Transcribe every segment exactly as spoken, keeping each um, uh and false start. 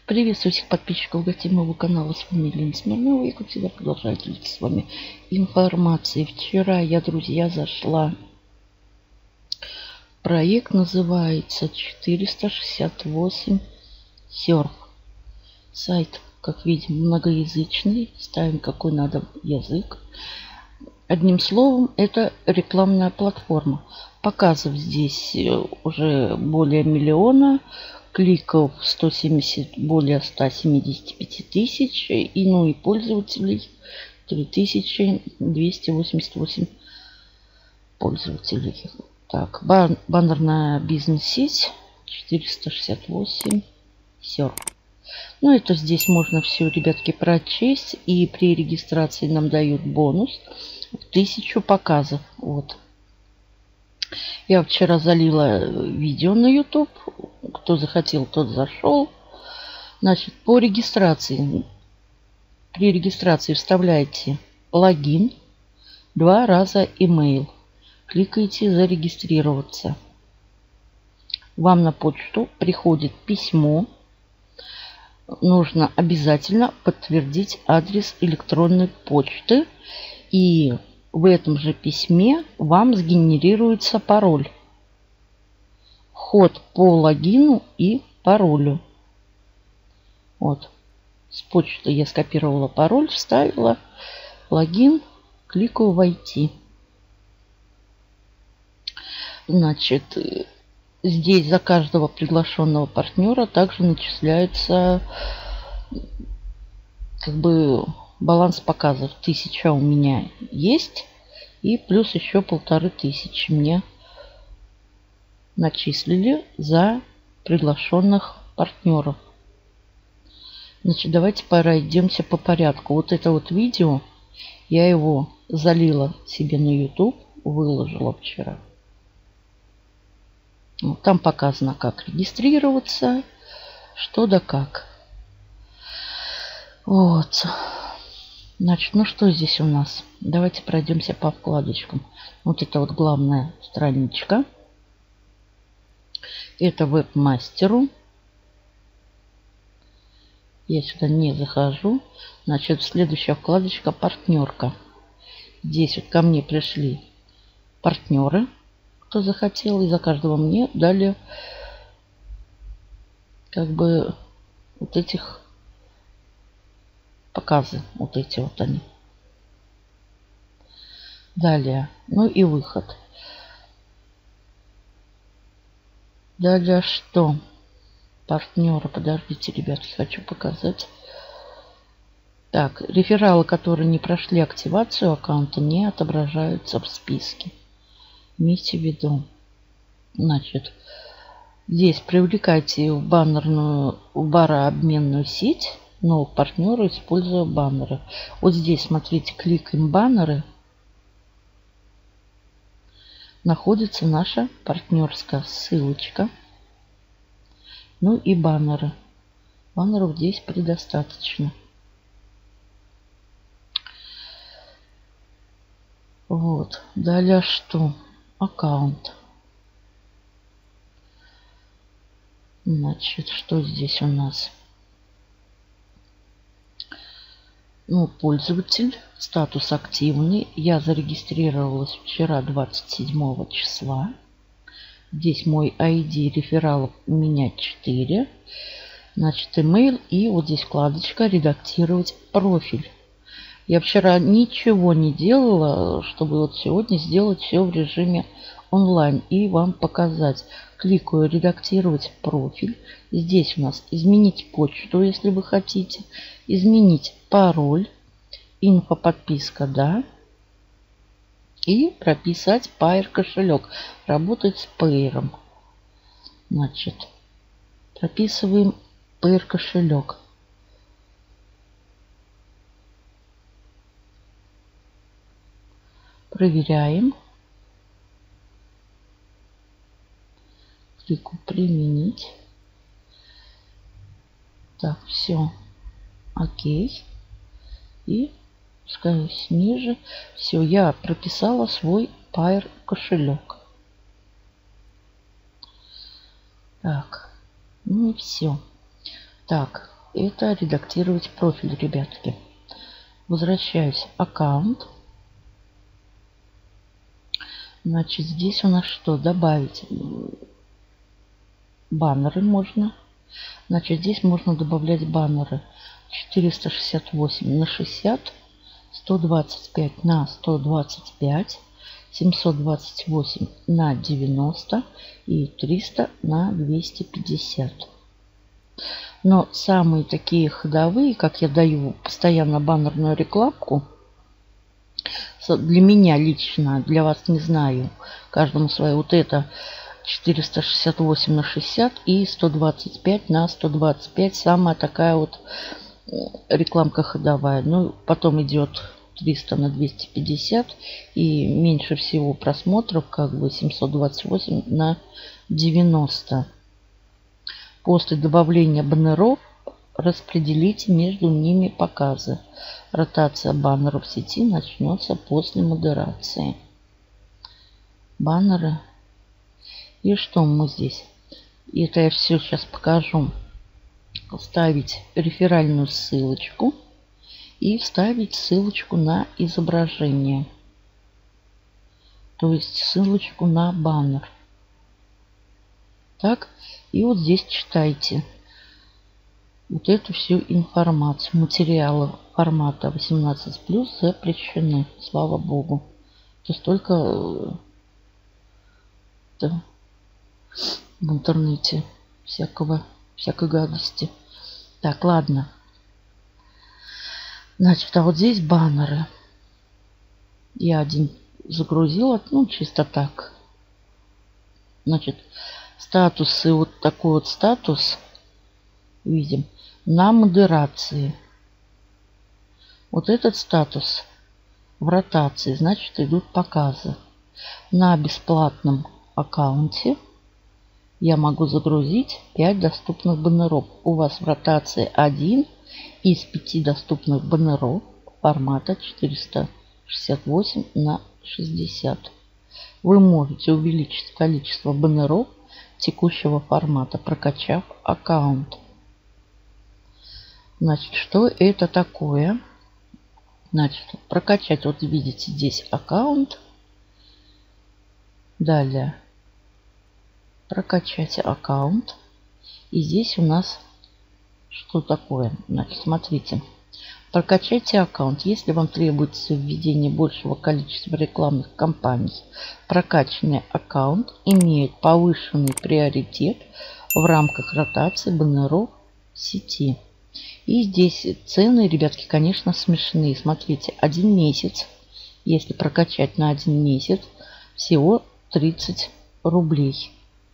Приветствую всех подписчиков гостей моего канала. С вами Елена Смирнова. И как всегда продолжаю делиться с вами информацией. Вчера я, друзья, зашла. Проект называется четыреста шестьдесят восемь серф. Сайт, как видим, многоязычный. Ставим какой надо язык. Одним словом, это рекламная платформа. Показов здесь уже более миллиона. Кликов сто семьдесят, более ста семидесяти пяти тысяч. И, ну и пользователей три тысячи двести восемьдесят восемь пользователей. Так, бан баннерная бизнес-сеть четыреста шестьдесят восемь серф. Ну, это здесь можно все, ребятки, прочесть. И при регистрации нам дают бонус в тысячу показов. Вот. Я вчера залила видео на YouTube. Кто захотел, тот зашел. Значит, по регистрации. При регистрации вставляете логин, два раза email. Кликаете «Зарегистрироваться». Вам на почту приходит письмо. Нужно обязательно подтвердить адрес электронной почты. И в этом же письме вам сгенерируется пароль. Вход по логину и паролю. Вот. С почты я скопировала пароль, вставила логин, кликаю «Войти». Значит, здесь за каждого приглашенного партнера также начисляется как бы баланс показов. Тысяча у меня есть. И плюс еще полторы тысячи мне начислили за приглашенных партнеров. Значит, давайте пройдемся по порядку. Вот это вот видео, я его залила себе на YouTube, выложила вчера. Вот, там показано, как регистрироваться, что да как. Вот. Значит, ну что здесь у нас? Давайте пройдемся по вкладочкам. Вот это вот главная страничка. Это веб-мастеру. Я сюда не захожу. Значит, следующая вкладочка партнерка. Здесь вот ко мне пришли партнеры, кто захотел. И за каждого мне дали как бы вот этих показы. Вот эти вот они. Далее. Ну и выход. Далее что? Партнеры. Подождите, ребятки, хочу показать. Так, рефералы, которые не прошли активацию аккаунта, не отображаются в списке. Имейте в виду. Значит, здесь привлекайте в баннерную, в барообменную сеть новых партнеров, используя баннеры. Вот здесь, смотрите, кликаем баннеры. Находится наша партнерская ссылочка. Ну и баннеры. Баннеров здесь предостаточно. Вот. Далее что? Аккаунт. Значит, что здесь у нас? Ну, пользователь. Статус активный. Я зарегистрировалась вчера, двадцать седьмого числа. Здесь мой ай ди рефералов у меня четыре. Значит, email. И вот здесь вкладочка «Редактировать профиль». Я вчера ничего не делала, чтобы вот сегодня сделать все в режиме онлайн и вам показать. Кликаю «Редактировать профиль». Здесь у нас изменить почту, если вы хотите. Изменить пароль. Инфоподписка, да. И прописать Payeer кошелек. Работать с Payeer. Значит, прописываем Payeer кошелек. Проверяем. Кликаю «Применить». Так, все. Окей. И спускаюсь ниже. Все, я прописала свой Payeer кошелек. Так, ну и все. Так, это редактировать профиль, ребятки. Возвращаюсь в аккаунт. Значит, здесь у нас что? Добавить баннеры можно. Значит, здесь можно добавлять баннеры четыреста шестьдесят восемь на шестьдесят, сто двадцать пять на сто двадцать пять, семьсот двадцать восемь на девяносто и триста на двести пятьдесят. Но самые такие ходовые, как я даю постоянно баннерную рекламку, для меня лично, для вас не знаю, каждому свое, вот это четыреста шестьдесят восемь на шестьдесят и сто двадцать пять на сто двадцать пять, самая такая вот рекламка ходовая. Ну, потом идет триста на двести пятьдесят и меньше всего просмотров, как бы семьсот двадцать восемь на девяносто. После добавления баннеров распределите между ними показы. Ротация баннеров в сети начнется после модерации. Баннеры. И что мы здесь? Это я все сейчас покажу. Вставить реферальную ссылочку и вставить ссылочку на изображение. То есть ссылочку на баннер. Так. И вот здесь читайте вот эту всю информацию. Материалы формата восемнадцать плюс запрещены, слава богу. То столько да, в интернете всякого, всякой гадости. Так, ладно. Значит, а вот здесь баннеры. Я один загрузила, ну, чисто так. Значит, статусы, вот такой вот статус видим на модерации. Вот этот статус в ротации, значит, идут показы. На бесплатном аккаунте я могу загрузить пять доступных баннеров. У вас в ротации один из пяти доступных баннеров формата четыреста шестьдесят восемь на шестьдесят. Вы можете увеличить количество баннеров текущего формата, прокачав аккаунт. Значит, что это такое? Значит, прокачать, вот видите, здесь аккаунт. Далее прокачать аккаунт. И здесь у нас что такое? Значит, смотрите. Прокачайте аккаунт, если вам требуется введение большего количества рекламных кампаний. Прокачанный аккаунт имеет повышенный приоритет в рамках ротации баннеров в сети. И здесь цены, ребятки, конечно, смешные. Смотрите, один месяц, если прокачать на один месяц, всего тридцать рублей.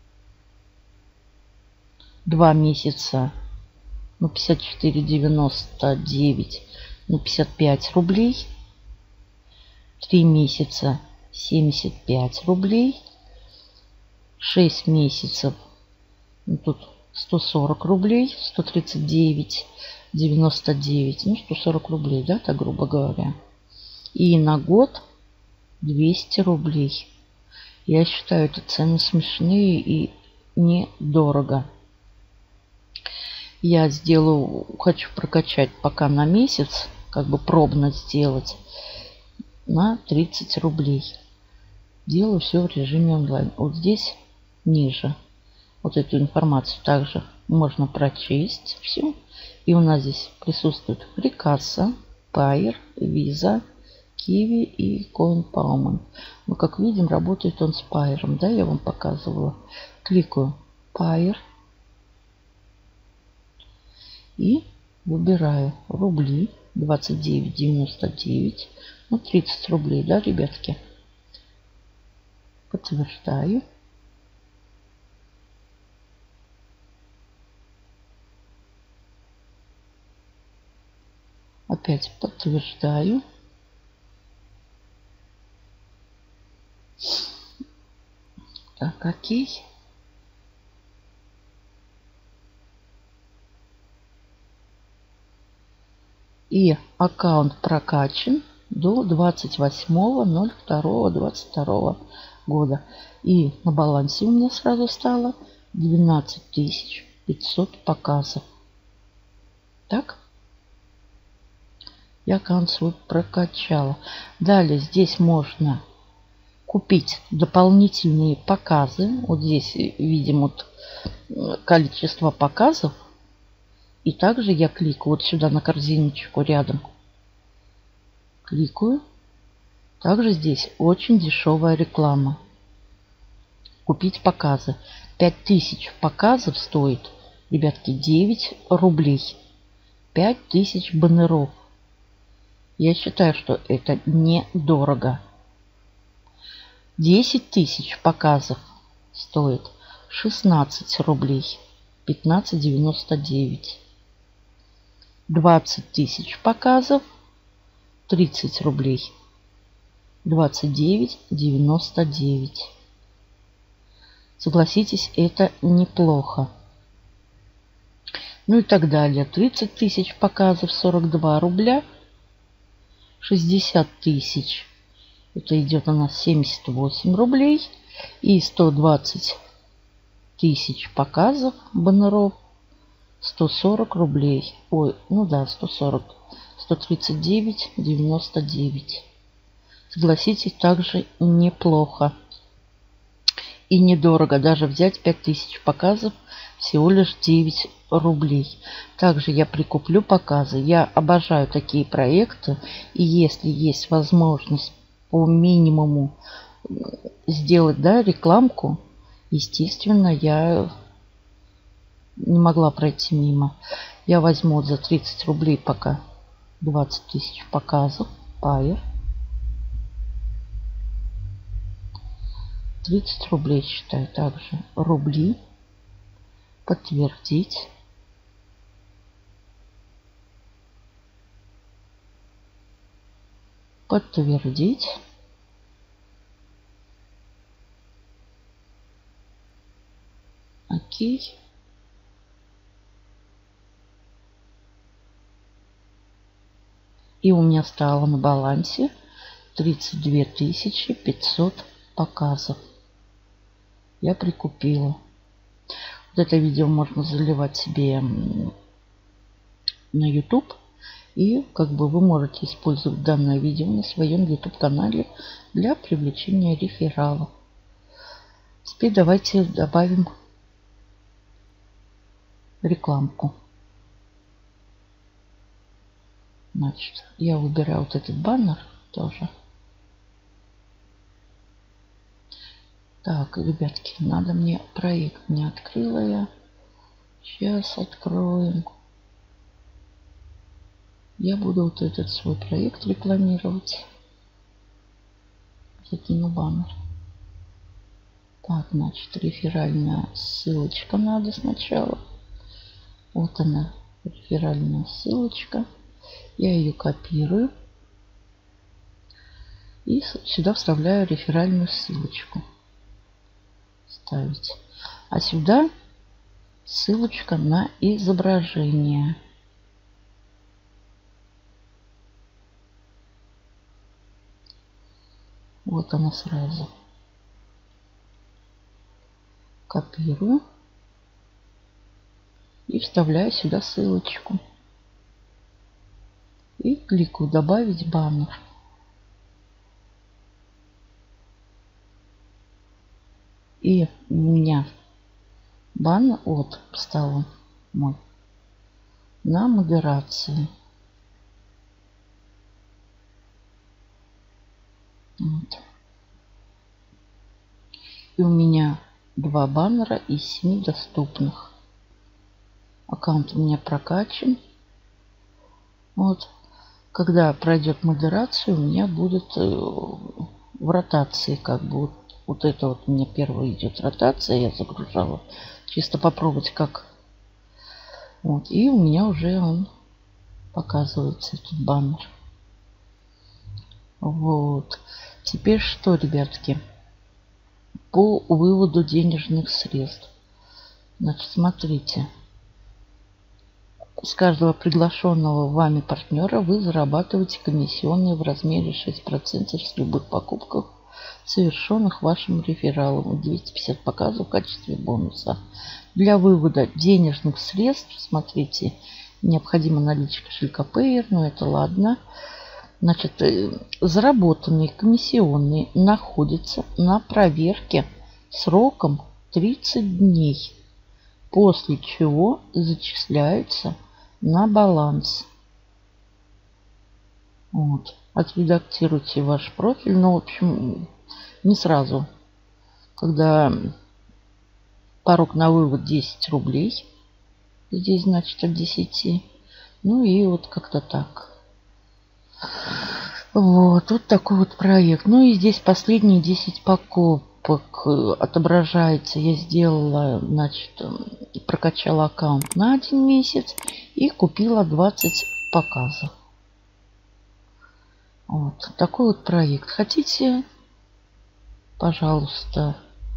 Два месяца, ну, пятьдесят четыре девяносто девять, ну, пятьдесят пять рублей. Три месяца семьдесят пять рублей. Шесть месяцев, ну, тут сто сорок рублей, сто тридцать девять девяносто девять, ну, сто сорок рублей, да, так грубо говоря. И на год двести рублей. Я считаю, это цены смешные и недорого. Я сделаю, хочу прокачать пока на месяц, как бы пробно сделать, на тридцать рублей. Делаю все в режиме онлайн. Вот здесь ниже вот эту информацию также можно прочесть все. И у нас здесь присутствует Фрикасса, Payeer, Visa, Kiwi и CoinPalm. Ну, как видим, работает он с Payeer, да, я вам показывала. Кликаю Payeer. И выбираю рубли двадцать девять девяносто девять. Ну, тридцать рублей, да, ребятки? Подтверждаю. Опять подтверждаю. Так, окей. И аккаунт прокачан до двадцать восьмого ноль второго двадцать второго года. И на балансе у меня сразу стало двенадцать тысяч пятьсот показов. Так. Я аккаунт свой прокачала. Далее здесь можно купить дополнительные показы. Вот здесь видим вот количество показов. И также я кликаю вот сюда на корзиночку рядом. Кликаю. Также здесь очень дешевая реклама. Купить показы. пять тысяч показов стоит, ребятки, девять рублей. пять тысяч баннеров. Я считаю, что это недорого. десять тысяч показов стоит шестнадцать рублей. пятнадцать девяносто девять. двадцать тысяч показов тридцать рублей. двадцать девять девяносто девять. Согласитесь, это неплохо. Ну и так далее. тридцать тысяч показов сорок два рубля. шестьдесят тысяч. Это идет у нас семьдесят восемь рублей. И сто двадцать тысяч показов баннеров сто сорок рублей. Ой, ну да, сто сорок. сто тридцать девять девяносто девять. Согласитесь, также неплохо. И недорого. Даже взять пять тысяч показов всего лишь девять рублей. Также я прикуплю показы. Я обожаю такие проекты. И если есть возможность по минимуму сделать, да, рекламку, естественно, я не могла пройти мимо. Я возьму за тридцать рублей пока двадцать тысяч показов. Пайер. тридцать рублей считаю. Также рубли. Подтвердить. Подтвердить. Окей. И у меня стало на балансе тридцать две тысячи пятьсот показов. Я прикупила. Вот это видео можно заливать себе на YouTube. И как бы вы можете использовать данное видео на своем YouTube канале для привлечения рефералов. Теперь давайте добавим рекламку. Значит, я выбираю вот этот баннер тоже. Так, ребятки, надо мне проект не открыла я. Сейчас откроем. Я буду вот этот свой проект рекламировать. Закину баннер. Так, значит, реферальная ссылочка надо сначала. Вот она, реферальная ссылочка. Я ее копирую. И сюда вставляю реферальную ссылочку. Ставить. А сюда ссылочка на изображение. Вот она сразу. Копирую. И вставляю сюда ссылочку. И кликаю «Добавить баннер». И у меня баннер вот стал мой на модерации. Вот. И у меня два баннера из семи доступных. Аккаунт у меня прокачан. Вот. Когда пройдет модерацию, у меня будет в ротации как бы вот. Вот это вот у меня первая идет ротация, я загружала. Чисто попробовать как. Вот. И у меня уже он показывается, этот баннер. Вот. Теперь что, ребятки? По выводу денежных средств. Значит, смотрите. С каждого приглашенного вами партнера вы зарабатываете комиссионные в размере шесть процентов с любых покупок, совершенных вашим рефералом. двести пятьдесят показов в качестве бонуса. Для вывода денежных средств, смотрите, Необходимо наличие кошелька Payer, но это ладно. Значит, заработанные комиссионные находятся на проверке сроком тридцать дней, после чего зачисляются на баланс. Вот. Отредактируйте ваш профиль. Ну, в общем, не сразу. Когда порог на вывод десять рублей. Здесь, значит, от десяти. Ну и вот как-то так. Вот. Вот такой вот проект. Ну и здесь последние десять покупок отображается. Я сделала, значит, прокачала аккаунт на один месяц и купила двадцать показов. Вот такой вот проект. Хотите, пожалуйста,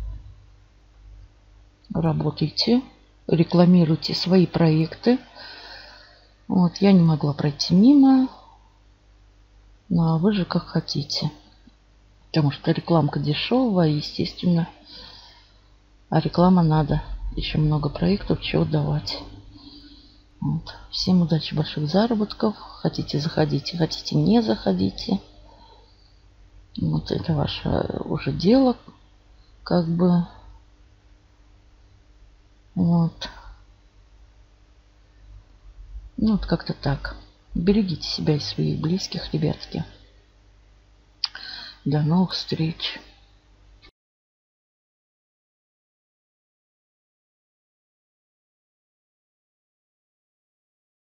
работайте, рекламируйте свои проекты. Вот, я не могла пройти мимо. Ну, а вы же как хотите. Потому что рекламка дешевая, естественно. А реклама надо. Еще много проектов, чего давать. Вот. Всем удачи, больших заработков. Хотите, заходите, хотите, не заходите. Вот это ваше уже дело, как бы. Вот. Ну, вот как-то так. Берегите себя и своих близких, ребятки. До новых встреч.